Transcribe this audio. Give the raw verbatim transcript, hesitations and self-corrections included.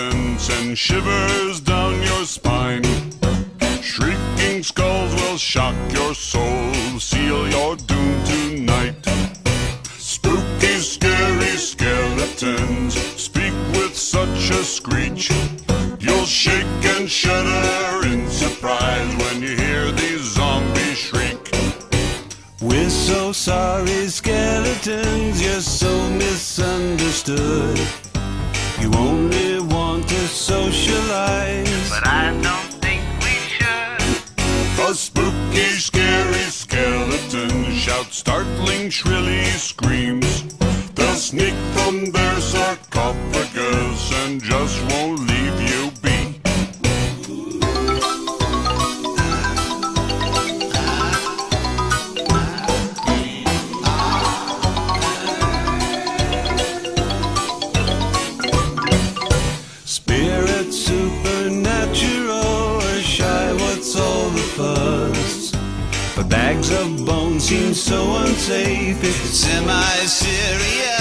skeletons send shivers down your spine. Shrieking skulls will shock your soul, seal your doom tonight. Spooky, scary skeletons speak with such a screech. You'll shake and shudder in surprise when you hear these zombies shriek. We're so sorry, skeletons, you're so misunderstood. You only want to socialize, but I don't think we should. A spooky, scary skeleton shouts startling, shrilly screams. They'll sneak from their sarcophagus and just won't leave you be. spirit supernatural or shy, what's all the fuss? But bags of bones seem so unsafe. It's semi-serious.